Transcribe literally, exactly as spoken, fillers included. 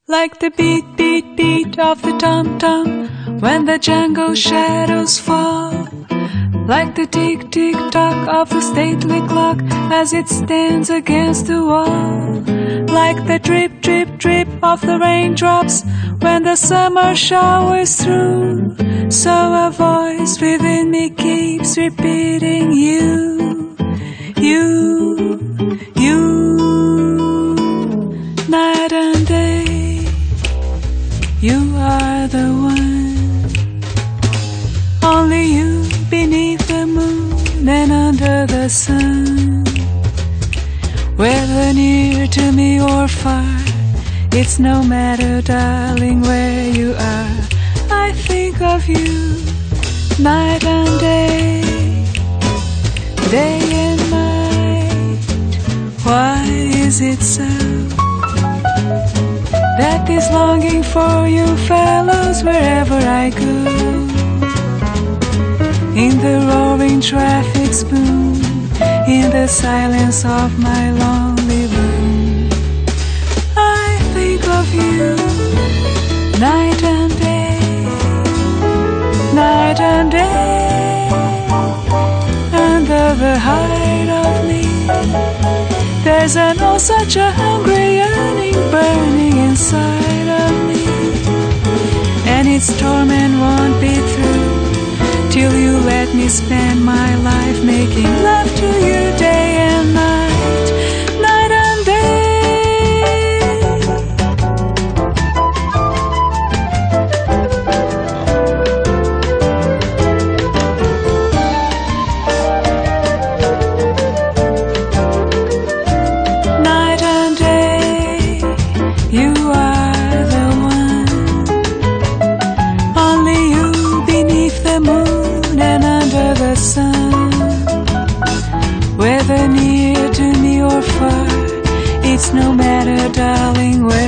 Like the beat, beat, beat of the tom-tom when the jungle shadows fall. Like the tick, tick, tock of the stately clock as it stands against the wall. Like the drip, drip, drip of the raindrops when the summer showers through. So a voice within me keeps repeating you, you, you, night and day. You are the one, only you beneath the moon and under the sun. Whether near to me or far, it's no matter, darling, where you are. I think of you night and day, day and night. Why is it so that this longing for you follows wherever I go? In the roaring traffic's boom, in the silence of my lonely room, I think of you night and day, night and day. Under the hide of me, there's an oh such a hungry yearning burning inside of me, and its torment won't be through till you let me spend my life making love to you day and night, night and day. Night and day, you are the one, only you beneath the moon and under the sun. Whether near to me or far, it's no matter, darling, where